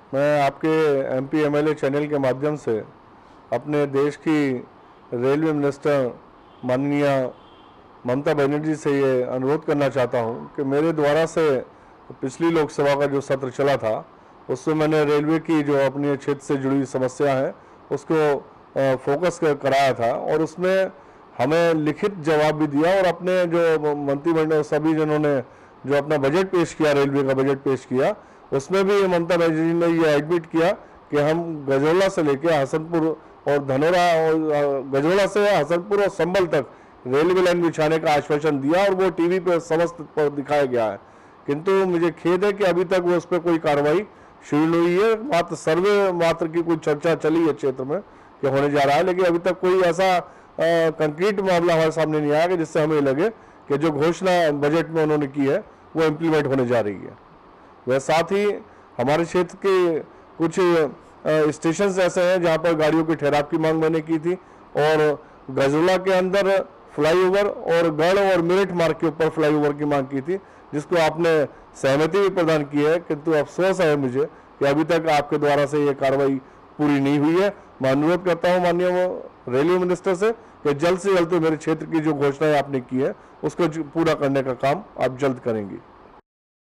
मैं आपके MP MLA channel के माध्यम से अपने देश की रेलवे मिनिस्टर माननीय ममता बनर्जी से ये अनुरोध करना चाहता हूँ कि मेरे द्वारा से पिछली लोकसभा का जो सत्र चला था उसमें मैंने रेलवे की जो अपने क्षेत्र से जुड़ी समस्या है उसको फोकस कराया था और उसमें हमें लिखित जवाब भी दिया और अपने जो मंत्रिमंडल सभी जनों ने जो अपना बजट पेश किया, रेलवे का बजट पेश किया, उसमें भी ममता बनर्जी ने ये एडमिट किया कि हम गजोला से लेकर हसनपुर और धनोरा और गजोला से हसनपुर और संभल तक रेलवे लाइन बिछाने का आश्वासन दिया और वो टीवी पे समस्त पर दिखाया गया है। किंतु मुझे खेद है कि अभी तक वो उस पर कोई कार्रवाई शुरू नहीं हुई है। मात्र सर्वे मात्र की कुछ चर्चा चली है क्षेत्र में कि होने जा रहा है, लेकिन अभी तक कोई ऐसा कंक्रीट मामला हमारे सामने नहीं आया कि जिससे हमें लगे कि जो घोषणा बजट में उन्होंने की है वो इम्प्लीमेंट होने जा रही है। वह साथ ही हमारे क्षेत्र के कुछ स्टेशन ऐसे हैं जहां पर गाड़ियों के ठहराव की मांग मैंने की थी और गजोला के अंदर फ्लाईओवर और गढ़ और मेरठ मार्ग के ऊपर फ्लाईओवर की मांग की थी, जिसको आपने सहमति भी प्रदान की है। किंतु अफसोस है मुझे कि अभी तक आपके द्वारा से ये कार्रवाई पूरी नहीं हुई है। मैं अनुरोध करता हूँ माननीय रेलवे मिनिस्टर से कि जल्द से जल्द मेरे क्षेत्र की जो घोषणाएं आपने की है उसको पूरा करने का काम आप जल्द करेंगे।